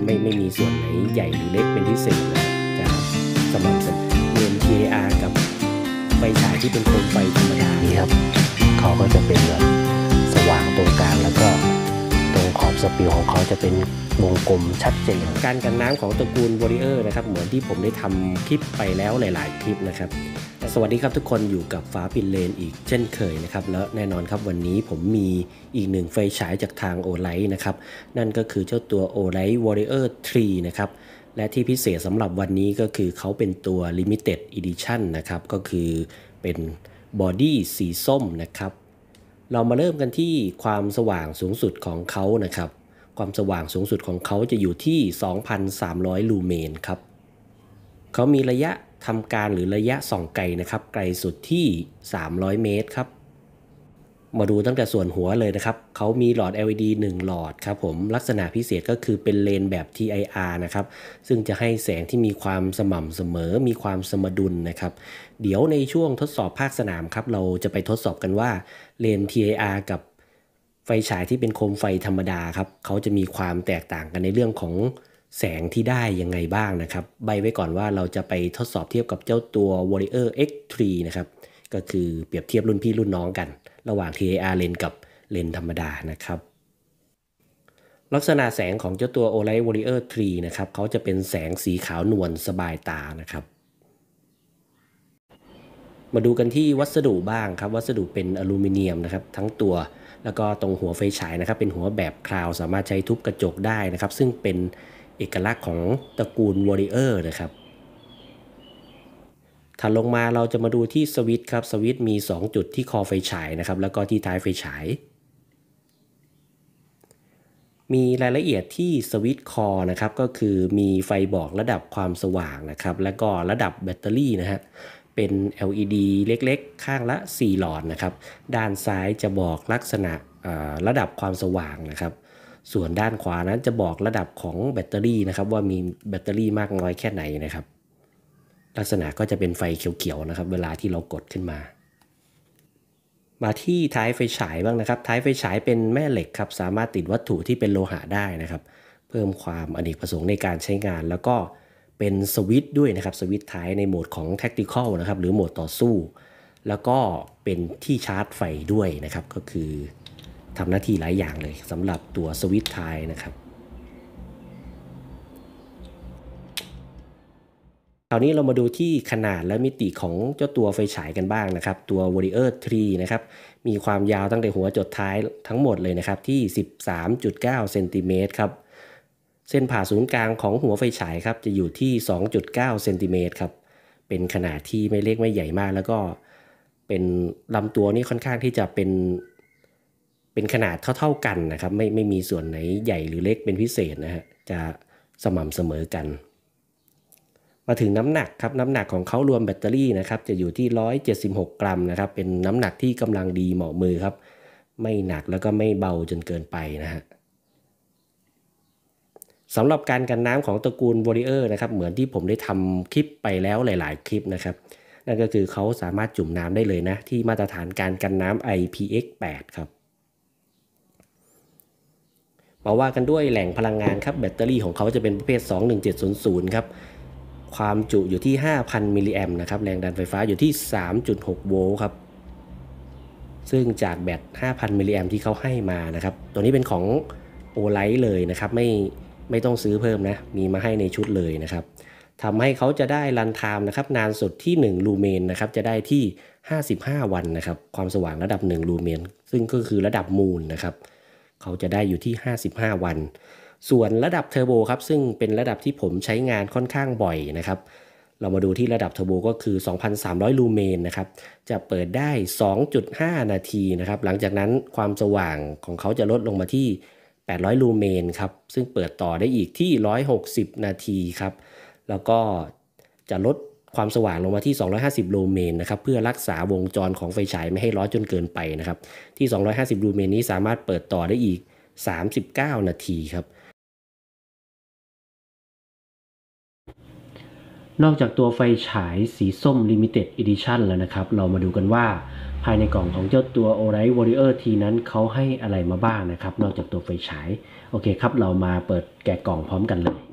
ไม่มีส่วนไหนใหญ่หรือเล็กเป็นพิเศษนะครับจะสม่ำเสมอเลนส์ TAR กับไฟฉายที่เป็นโคมไฟธรรมดานี่ครับเขาก็จะเป็นแบบสว่างตรงกลางแล้วก็ตรงขอบสปิลของเขาจะเป็นวงกลมชัดเจนการกันน้ำของตระกูล Warrior นะครับเหมือนที่ผมได้ทำคลิปไปแล้วหลายๆคลิปนะครับสวัสดีครับทุกคนอยู่กับฟ้าปิ่นเลนอีกเช่นเคยนะครับแล้วแน่นอนครับวันนี้ผมมีอีกหนึ่งไฟฉายจากทาง Olight นะครับนั่นก็คือเจ้าตัว Olight Warrior 3 นะครับและที่พิเศษสำหรับวันนี้ก็คือเขาเป็นตัว Limited Edition นะครับก็คือเป็นบอดี้สีส้มนะครับเรามาเริ่มกันที่ความสว่างสูงสุดของเขานะครับความสว่างสูงสุดของเขาจะอยู่ที่ 2,300 ลูเมนครับเขามีระยะทำการหรือระยะส่องไกลนะครับไกลสุดที่300เมตรครับมาดูตั้งแต่ส่วนหัวเลยนะครับเขามีหลอด LED 1 หลอดครับผมลักษณะพิเศษก็คือเป็นเลนแบบ TIR นะครับซึ่งจะให้แสงที่มีความสม่ำเสมอมีความสมดุลนะครับเดี๋ยวในช่วงทดสอบภาคสนามครับเราจะไปทดสอบกันว่าเลน TIR กับไฟฉายที่เป็นโคมไฟธรรมดาครับเขาจะมีความแตกต่างกันในเรื่องของแสงที่ได้ยังไงบ้างนะครับใบไว้ก่อนว่าเราจะไปทดสอบเทียบกับเจ้าตัว Warrior X3 นะครับก็คือเปรียบเทียบรุ่นพี่รุ่นน้องกันระหว่าง TIR เลนกับเลนธรรมดานะครับลักษณะแสงของเจ้าตัว Olight Warrior 3 นะครับเขาจะเป็นแสงสีขาวนวลสบายตานะครับมาดูกันที่วัสดุบ้างครับวัสดุเป็นอลูมิเนียมนะครับทั้งตัวแล้วก็ตรงหัวไฟฉายนะครับเป็นหัวแบบคราวสามารถใช้ทุบกระจกได้นะครับซึ่งเป็นเอกลักษณ์ของตระกูล Warrior นะครับถัดลงมาเราจะมาดูที่สวิตช์ครับสวิตช์มี2จุดที่คอไฟฉายนะครับแล้วก็ที่ท้ายไฟฉายมีรายละเอียดที่สวิตช์คอนะครับก็คือมีไฟบอกระดับความสว่างนะครับแล้วก็ระดับแบตเตอรี่นะฮะเป็น LED เล็กๆข้างละ4หลอดนะครับด้านซ้ายจะบอกลักษณะระดับความสว่างนะครับส่วนด้านขวานั้นจะบอกระดับของแบตเตอรี่นะครับว่ามีแบตเตอรี่มากน้อยแค่ไหนนะครับลักษณะก็จะเป็นไฟเขียวๆนะครับเวลาที่เรากดขึ้นมาที่ท้ายไฟฉายบ้างนะครับท้ายไฟฉายเป็นแม่เหล็กครับสามารถติดวัตถุที่เป็นโลหะได้นะครับเพิ่มความอเนกประสงค์ในการใช้งานแล้วก็เป็นสวิตช์ด้วยนะครับสวิตช์ท้ายในโหมดของ Tactical นะครับหรือโหมดต่อสู้แล้วก็เป็นที่ชาร์จไฟด้วยนะครับก็คือทำหน้าที่หลายอย่างเลยสำหรับตัวสวิตช์ท้ายนะครับคราวนี้เรามาดูที่ขนาดและมิติของเจ้าตัวไฟฉายกันบ้างนะครับตัว Warrior 3 นะครับมีความยาวตั้งแต่หัวจดท้ายทั้งหมดเลยนะครับที่ 13.9 เซนติเมตรครับเส้นผ่าศูนย์กลางของหัวไฟฉายครับจะอยู่ที่ 2.9 เซนติเมตรครับเป็นขนาดที่ไม่เล็กไม่ใหญ่มากแล้วก็เป็นลำตัวนี่ค่อนข้างที่จะเป็นขนาดเท่าๆกันนะครับไม่มีส่วนไหนใหญ่หรือเล็กเป็นพิเศษนะฮะจะสม่ำเสมอกันมาถึงน้ำหนักครับน้ำหนักของเขารวมแบตเตอรี่นะครับจะอยู่ที่176 กรัมนะครับเป็นน้ำหนักที่กำลังดีเหมาะมือครับไม่หนักแล้วก็ไม่เบาจนเกินไปนะฮะสำหรับการกันน้ำของตระกูล Warrior นะครับเหมือนที่ผมได้ทำคลิปไปแล้วหลายๆคลิปนะครับนั่นก็คือเขาสามารถจุ่มน้ำได้เลยนะที่มาตรฐานการกันน้ำ IPX8 ครับมาว่ากันด้วยแหล่งพลังงานครับแบตเตอรี่ของเขาจะเป็นประเภท21700ครับความจุอยู่ที่ 5,000 มิลลิแอมป์นะครับแรงดันไฟฟ้าอยู่ที่ 3.6 โวลต์ครับซึ่งจากแบต 5,000 มิลลิแอมป์ที่เขาให้มานะครับตัวนี้เป็นของ Olight เลยนะครับไม่ต้องซื้อเพิ่มนะมีมาให้ในชุดเลยนะครับทำให้เขาจะได้รันไทม์นะครับนานสุดที่1ลูเมนนะครับจะได้ที่55วันนะครับความสว่างระดับ1ลูเมนซึ่งก็คือระดับมูนนะครับเขาจะได้อยู่ที่55วันส่วนระดับเทอร์โบครับซึ่งเป็นระดับที่ผมใช้งานค่อนข้างบ่อยนะครับเรามาดูที่ระดับเทอร์โบก็คือ 2,300 ลูเมนนะครับจะเปิดได้ 2.5 นาทีนะครับหลังจากนั้นความสว่างของเขาจะลดลงมาที่800 ลูเมนครับซึ่งเปิดต่อได้อีกที่160 นาทีครับแล้วก็จะลดความสว่างลงมาที่250 ลูเมนนะครับเพื่อรักษาวงจรของไฟฉายไม่ให้ร้อนจนเกินไปนะครับที่250 ลูเมนนี้สามารถเปิดต่อได้อีก39 นาทีครับนอกจากตัวไฟฉายสีส้ม Limited Edition แล้วนะครับเรามาดูกันว่าภายในกล่องของเจ้าตัว Olight Warrior T นั้นเขาให้อะไรมาบ้างนะครับนอกจากตัวไฟฉายโอเคครับเรามาเปิดแกะกล่องพร้อมกันเลย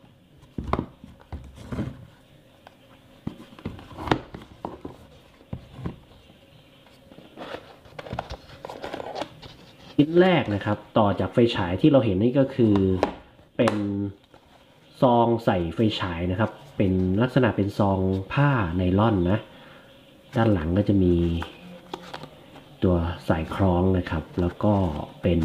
ชิ้นแรกนะครับต่อจากไฟฉายที่เราเห็นนี่ก็คือเป็นซองใส่ไฟฉายนะครับเป็นลักษณะเป็นซองผ้าไนล่อนนะด้านหลังก็จะมีตัวสายคล้องนะครับแล้วก็เป็น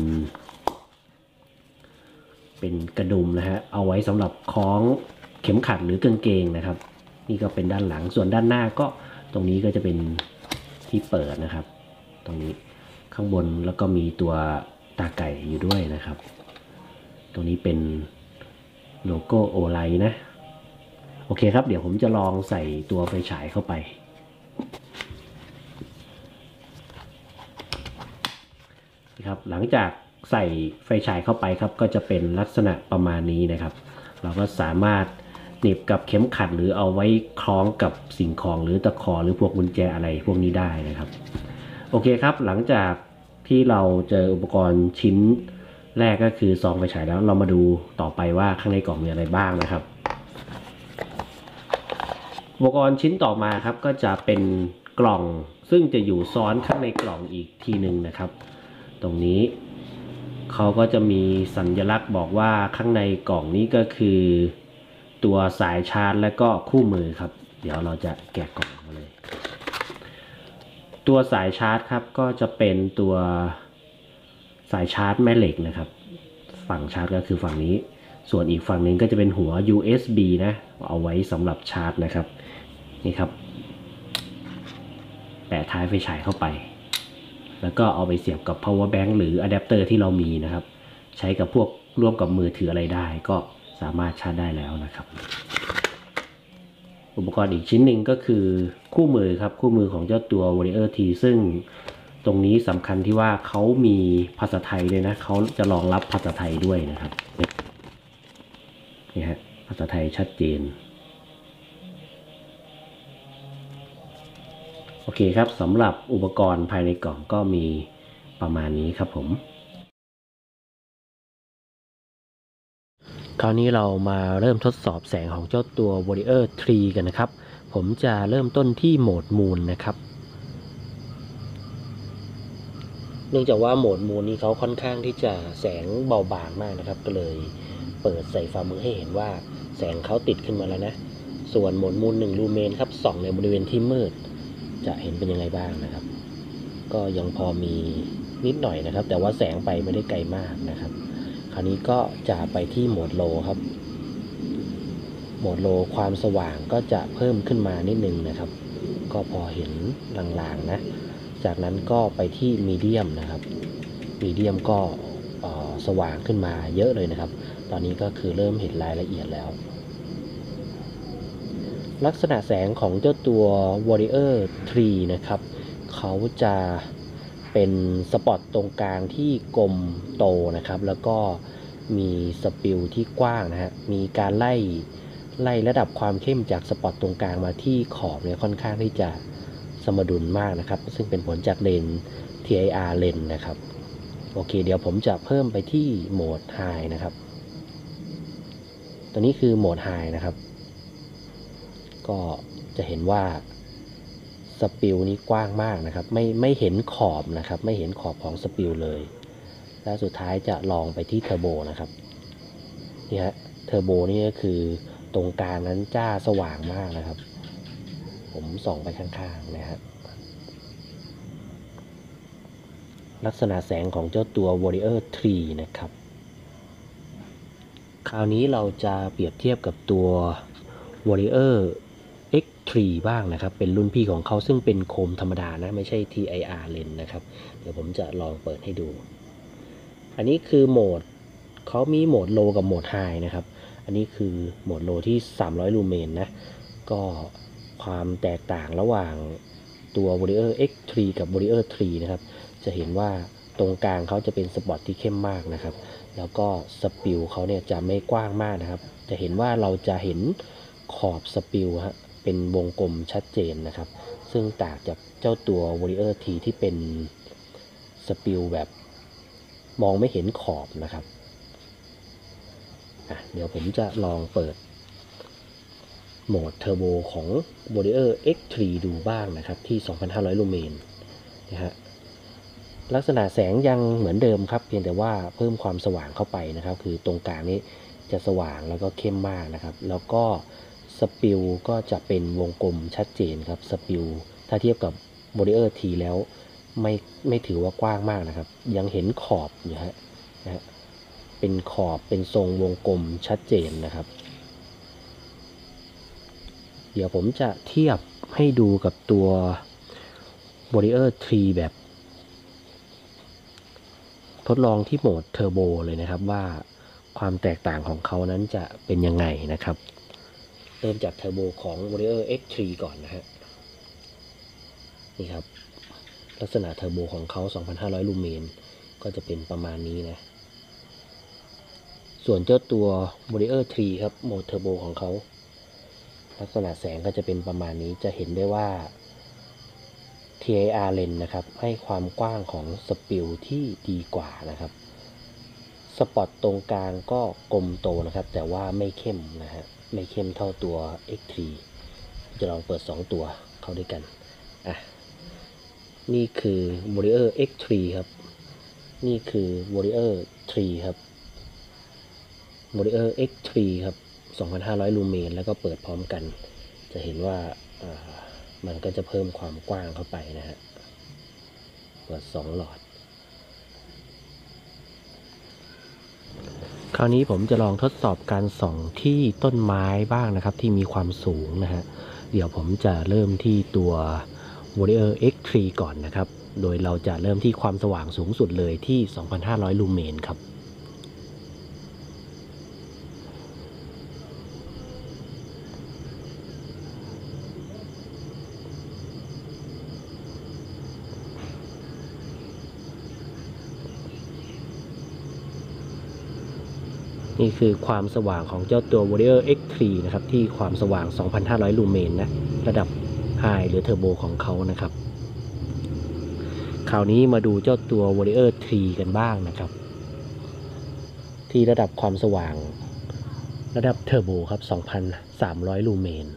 กระดุมนะฮะเอาไว้สำหรับคล้องเข็มขัดหรือกางเกงนะครับนี่ก็เป็นด้านหลังส่วนด้านหน้าก็ตรงนี้ก็จะเป็นที่เปิดนะครับตรงนี้ข้างบนแล้วก็มีตัวตาไก่อยู่ด้วยนะครับตรงนี้เป็นโลโก้โอไลท์นะโอเคครับเดี๋ยวผมจะลองใส่ตัวไฟฉายเข้าไปครับหลังจากใส่ไฟฉายเข้าไปครับก็จะเป็นลักษณะประมาณนี้นะครับเราก็สามารถหนีบกับเข็มขัดหรือเอาไว้คล้องกับสิ่งของหรือตะขอหรือพวกกุญแจอะไรพวกนี้ได้นะครับโอเคครับหลังจากที่เราเจออุปกรณ์ชิ้นแรกก็คือซองไฟฉายแล้วเรามาดูต่อไปว่าข้างในกล่องมีอะไรบ้างนะครับอุปกรณ์ชิ้นต่อมาครับก็จะเป็นกล่องซึ่งจะอยู่ซ้อนข้างในกล่องอีกทีหนึ่งนะครับตรงนี้เขาก็จะมีสัญลักษณ์บอกว่าข้างในกล่องนี้ก็คือตัวสายชาร์จและก็คู่มือครับเดี๋ยวเราจะแกะกล่องมาเลยตัวสายชาร์จครับก็จะเป็นตัวสายชาร์จแม่เหล็กนะครับฝั่งชาร์จก็คือฝั่งนี้ส่วนอีกฝั่งหนึ่งก็จะเป็นหัว USB นะเอาไว้สำหรับชาร์จนะครับนี่ครับแปะท้ายไฟฉายเข้าไปแล้วก็เอาไปเสียบกับ power bank หรืออะแดปเตอร์ที่เรามีนะครับใช้กับพวกร่วมกับมือถืออะไรได้ก็สามารถชาร์จได้แล้วนะครับอุปกรณ์อีกชิ้นหนึ่งก็คือคู่มือครับคู่มือของเจ้าตัว Warrior T ซึ่งตรงนี้สำคัญที่ว่าเขามีภาษาไทยเลยนะเขาจะรองรับภาษาไทยด้วยนะครับนี่ฮะภาษาไทยชัดเจนโอเคครับสำหรับอุปกรณ์ภายในกล่องก็มีประมาณนี้ครับผมคราวนี้เรามาเริ่มทดสอบแสงของเจ้าตัว Warrior 3 กันนะครับผมจะเริ่มต้นที่โหมดมูนนะครับเนื่องจากว่าโหมดมูนนี้เขาค่อนข้างที่จะแสงเบาบางมากนะครับก็เลยเปิดใส่ฝ่ามือให้เห็นว่าแสงเขาติดขึ้นมาแล้วนะส่วนโหมดมูน1 ลูเมนครับส่องในบริเวณที่มืดจะเห็นเป็นยังไงบ้างนะครับก็ยังพอมีนิดหน่อยนะครับแต่ว่าแสงไปไม่ได้ไกลมากนะครับคราวนี้ก็จะไปที่โหมดโลครับโหมดโลความสว่างก็จะเพิ่มขึ้นมานิดนึงนะครับก็พอเห็นลางๆนะจากนั้นก็ไปที่มีเดียมนะครับมีเดียมก็สว่างขึ้นมาเยอะเลยนะครับตอนนี้ก็คือเริ่มเห็นรายละเอียดแล้วลักษณะแสงของเจ้าตัว Warrior 3 นะครับเขาจะเป็นสปอตตรงกลางที่กลมโตนะครับแล้วก็มีสปิลที่กว้างนะฮะมีการไล่ระดับความเข้มจากสปอตตรงกลางมาที่ขอบเนี่ยค่อนข้างที่จะสมดุลมากนะครับซึ่งเป็นผลจากเลนส์ TIR เลนส์นะครับโอเคเดี๋ยวผมจะเพิ่มไปที่โหมด High นะครับตัวนี้คือโหมด High นะครับก็จะเห็นว่าสปิลนี้กว้างมากนะครับไม่เห็นขอบนะครับไม่เห็นขอบของสปิลเลยและสุดท้ายจะลองไปที่เทอร์โบนะครับนี่ฮะเทอร์โบนี่ก็คือตรงกลางนั้นจ้าสว่างมากนะครับผมส่องไปข้างๆนะครับลักษณะแสงของเจ้าตัว Warrior 3 นะครับคราวนี้เราจะเปรียบเทียบกับตัว Warrior X3 บ้างนะครับเป็นรุ่นพี่ของเขาซึ่งเป็นโคมธรรมดานะไม่ใช่ TIR เลนส์นะครับเดี๋ยวผมจะลองเปิดให้ดูอันนี้คือโหมดเขามีโหมดโลกับโหมดไฮนะครับอันนี้คือโหมดโลที่300 ลูเมนนะก็ความแตกต่างระหว่างตัว Warrior X3 กับ Warrior 3 นะครับจะเห็นว่าตรงกลางเขาจะเป็นสปอตที่เข้มมากนะครับแล้วก็สปิลเขาเนี่ยจะไม่กว้างมากนะครับจะเห็นว่าเราจะเห็นขอบสปิลฮะเป็นวงกลมชัดเจนนะครับซึ่งต่างจากเจ้าตัว Warrior T ที่เป็นสปิลแบบมองไม่เห็นขอบนะครับเดี๋ยวผมจะลองเปิดโหมดเทอร์โบของ Warrior X3 ดูบ้างนะครับที่ 2,500 ลูเมนนะฮะลักษณะแสงยังเหมือนเดิมครับเพียงแต่ว่าเพิ่มความสว่างเข้าไปนะครับคือตรงกลางนี้จะสว่างแล้วก็เข้มมากนะครับแล้วก็สปิลก็จะเป็นวงกลมชัดเจนครับสปิลถ้าเทียบกับ Warrior T แล้วไม่ถือว่ากว้างมากนะครับยังเห็นขอบอยู่ฮะเป็นขอบเป็นทรงวงกลมชัดเจนนะครับเดี๋ยวผมจะเทียบให้ดูกับตัว Warrior 3 แบบทดลองที่โหมดเทอร์โบเลยนะครับว่าความแตกต่างของเขานั้นจะเป็นยังไงนะครับเริ่มจากเทอร์โบของ Warrior X3 ก่อนนะฮะนี่ครับลักษณะเทอร์โบของเขา 2,500 ลูเมนก็จะเป็นประมาณนี้นะส่วนเจ้าตัว Warrior 3 ครับโหมดเทอร์โบของเขาลักษณะแสงก็จะเป็นประมาณนี้จะเห็นได้ว่า TIR เลนส์นะครับให้ความกว้างของสปิลที่ดีกว่านะครับสปอตตรงกลางก็กลมโตนะครับแต่ว่าไม่เข้มนะฮะไม่เข้มเท่าตัว X3 จะลองเปิด2ตัวเข้าด้วยกันนี่คือ Warrior X3 ครับนี่คือ Warrior 3 ครับ Warrior X3 ครับ 2,500 ลูเมนแล้วก็เปิดพร้อมกันจะเห็นว่ามันก็จะเพิ่มความกว้างเข้าไปนะฮะเปิด2หลอดคราวนี้ผมจะลองทดสอบการส่องที่ต้นไม้บ้างนะครับที่มีความสูงนะฮะเดี๋ยวผมจะเริ่มที่ตัว Warrior X3 ก่อนนะครับโดยเราจะเริ่มที่ความสว่างสูงสุดเลยที่ 2,500 ลูเมนครับนี่คือความสว่างของเจ้าตัว Warrior X3 นะครับที่ความสว่าง 2,500 ลูเมนนะระดับ High หรือ Turbo ของเขานะครับคราวนี้มาดูเจ้าตัว Warrior 3 กันบ้างนะครับที่ระดับความสว่างระดับ Turbo ครับ 2,300 ลูเมน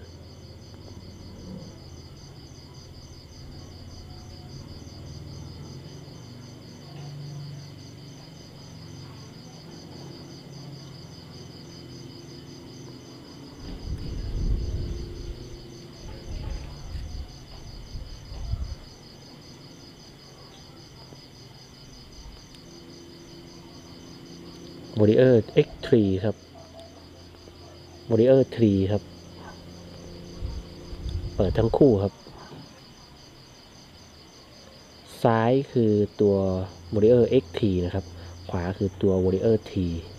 Warrior X3 ครับ Warrior 3 ครับเปิดทั้งคู่ครับซ้ายคือตัว Warrior X3 นะครับขวาคือตัว Warrior T